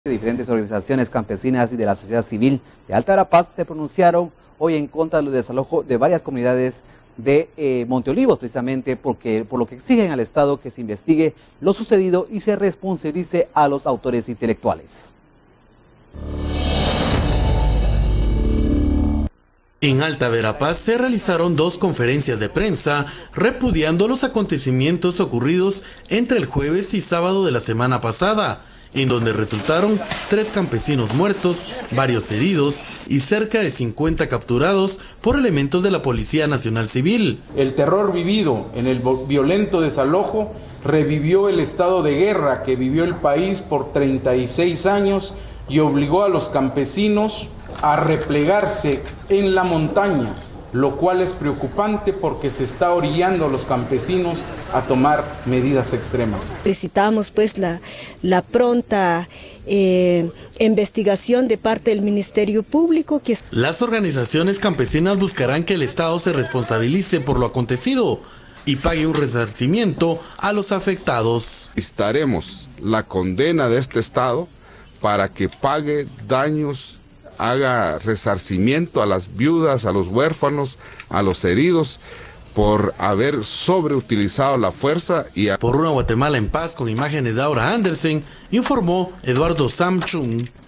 Diferentes organizaciones campesinas y de la sociedad civil de Alta Verapaz se pronunciaron hoy en contra del desalojo de varias comunidades de Monte Olivos, precisamente por lo que exigen al Estado que se investigue lo sucedido y se responsabilice a los autores intelectuales. En Alta Verapaz se realizaron dos conferencias de prensa repudiando los acontecimientos ocurridos entre el jueves y sábado de la semana pasada, en donde resultaron 3 campesinos muertos, varios heridos y cerca de 50 capturados por elementos de la Policía Nacional Civil. El terror vivido en el violento desalojo revivió el estado de guerra que vivió el país por 36 años y obligó a los campesinos a replegarse en la montaña, lo cual es preocupante porque se está orillando a los campesinos a tomar medidas extremas. Solicitamos pues la pronta investigación de parte del Ministerio Público. Las organizaciones campesinas buscarán que el Estado se responsabilice por lo acontecido y pague un resarcimiento a los afectados. Estaremos la condena de este Estado para que pague daños, haga resarcimiento a las viudas, a los huérfanos, a los heridos, por haber sobreutilizado la fuerza. Por una Guatemala en paz, con imágenes de Aura Andersen, informó Eduardo Samchung.